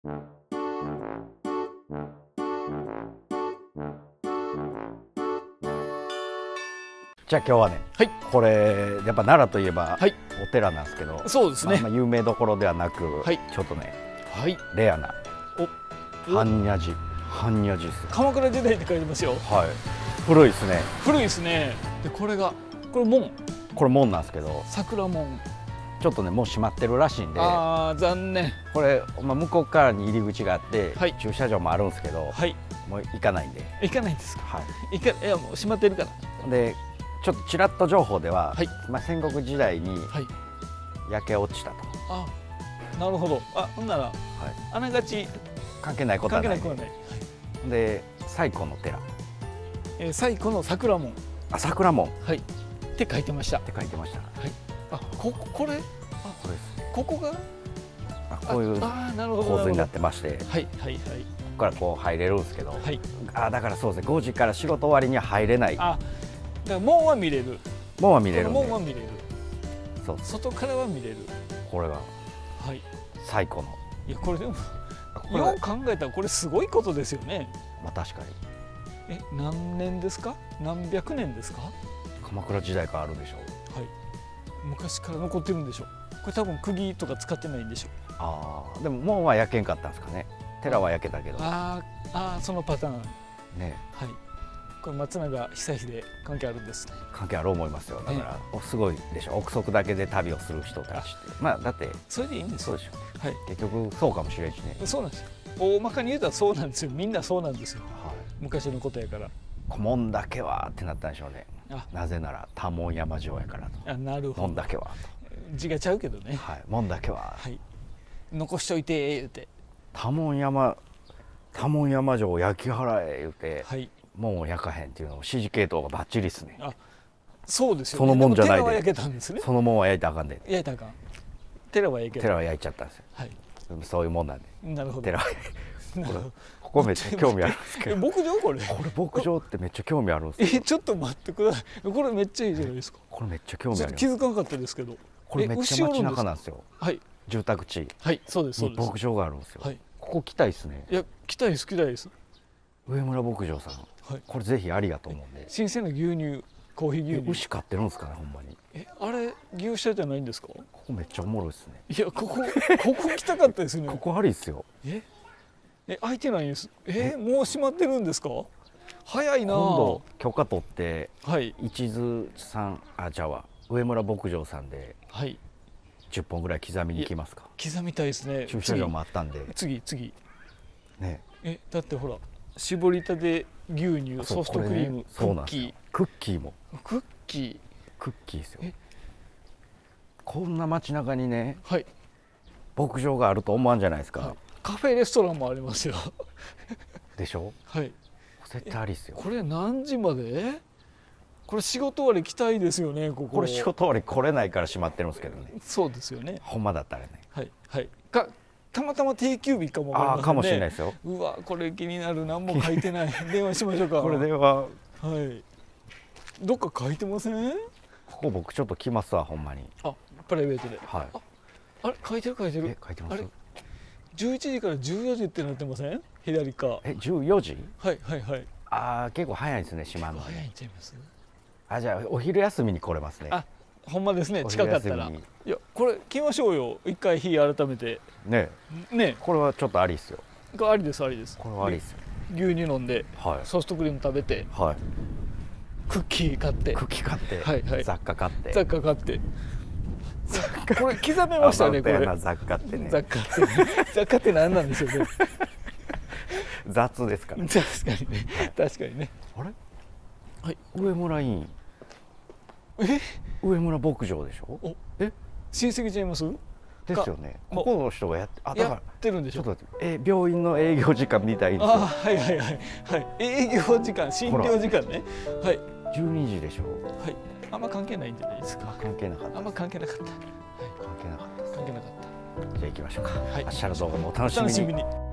じゃあ今日はね、はい、これやっぱ奈良といえばお寺なんですけど、 そうですね、 まあ有名どころではなく、はい、ちょっとね、はい、レアな般若寺、般若寺です。 鎌倉時代って書いてますよ。 はい、古いですね。 古いですね。でこれ門、 これ門なんですけど、 桜門ちょっとねもう閉まってるらしいんで、 ああ残念。 これ、まあ、向こう側に入り口があって、はい、駐車場もあるんですけど、はい、もう行かないんで。 行かないんですか。はい、いやもう閉まってるから。 でちょっとちらっと情報では、はい、まあ戦国時代に焼け落ちたと。 あ、なるほど。あ、ほんなら、はい、あながち関係ないことはない。で最古の寺、 最古の桜門。 あ、桜門、 はい、って書いてました。 って書いてました。はい。 あ、これ、あ、これです。ここが、 こういう構図になってまして、 はいはいはい。ここからこう入れるんですけど、はい。あ、だからそうですね。5時から仕事終わりには入れない。 あ、だから門は見れる。 門は見れる。 門は見れる。 そう。 外からは見れる。 これが、はい、最古の。 いやこれでもよう考えたらこれすごいことですよね。 まあ確かに。 何年ですか？何百年ですか？ 鎌倉時代からあるでしょう。 はい。昔から残ってるんでしょう。これ多分釘とか使ってないんでしょう。 ああ、でも門は焼けんかったんですかね。寺は焼けたけど。 ああ、そのパターン。ね。はい。これ松永久秀関係あるんですね。 関係ある思いますよ。だからすごいでしょ。憶測だけで旅をする人たちって、まあだってそれでいいんですよ。 そうでしょ。はい。結局そうかもしれんしね。 そうなんですよ。大まかに言うたらそうなんですよ。みんなそうなんですよ。はい。昔のことやから。 門だけはってなったんでしょうね。なぜなら多聞山城やからと。 あ、なるほど。 門だけは。 字がちゃうけどね。 はい。門だけは。はい。 残しといて言うて。 多聞山城を焼き払え言うて。はい。門を焼かへんっていうのを指示系統がバッチリですね。 あ、そうですよね。 その門じゃないで。 寺は焼けたんですね。 その門は焼いたらあかんで。 焼いたらあかん。寺は焼けた。 寺は焼いちゃったんですよ。はい。そういうもんなんで。 なるほど。 寺は。ここめっちゃ興味あるんですけど。 牧場これ。 これ牧場ってめっちゃ興味あるんですよ。 ちょっと待ってください。これめっちゃいいじゃないですか。 これめっちゃ興味ある。 気づかなかったですけど。 これめっちゃ街中なんですよ。はい。住宅地。 はい、そうですそうです。 牧場があるんですよ。はい。ここ来たいですね。 いや、来たいです来たいです。 上村牧場さん。はい。これぜひありがとう思うんで。 新鮮な牛乳、コーヒー牛乳。 牛飼ってるんですかね、ほんまに。 あれ牛舎じゃないんですか。 ここめっちゃおもろいですね。 いや、ここ来たかったですね。 ここありですよ。 開いてないんです。もう閉まってるんですか。早いな。 今度許可取って、はい、一途さん、じゃあ上村牧場さんで、はい、10本ぐらい刻みに行きますか。 刻みたいですね。 駐車場もあったんで。 次ね。 だってほら、絞りたて牛乳、ソフトクリーム、クッキー、 クッキーも。 クッキーですよ。こんな街中にね、 はい、 牧場があると思わんじゃないですか。はい、 カフェレストランもありますよ。 でしょ。はい。絶対ありですよ。 これ何時まで？これ仕事終わり来たいですよね。これ仕事終わり来れないから閉まってるんですけどね。 そうですよね。 ほんまだったらね。 はいはい。たまたま定休日かもわかりませんね。 かもしれないですよ。 うわ、これ気になる。何も書いてない。電話しましょうか。 これ電話。 はい。どっか書いてません？ ここ僕ちょっと来ますわ、ほんまに。 あ、プライベートで。 はい。 あれ書いてる。 書いてます。 11時から14時ってなってません？左か。 14時？ はいはいはい。 結構早いですね、閉まるの。 早いんちゃいます？ じゃあお昼休みに来れますね。 あ、ほんまですね。近かったら。いや、これ来ましょうよ。一回日改めて。 ね。これはちょっとありですよ。 これありですありです。 これはありですよ。 牛乳飲んで、ソフトクリーム食べて、はい。クッキー買って、はいはい。 雑貨買って。 これ刻めましたね、これ。 雑貨ってね。 雑貨って何なんでしょうね。 雑ですから。 確かにね。確かにね。 あれ？はい。上村委員。上村牧場でしょ。 親戚ちゃいます？ ですよね。ここの人がやってるんでしょ。 ちょっと病院の営業時間みたいですよ。 はいはいはいはい。営業時間、診療時間ね。はい。 12時でしょ。 はい。あんま関係ないんじゃないですか。 関係なかった。 あんま関係なかった。 関係なかった。 関係なかった。 じゃあ行きましょうか。はい。明日の動画もお楽しみに。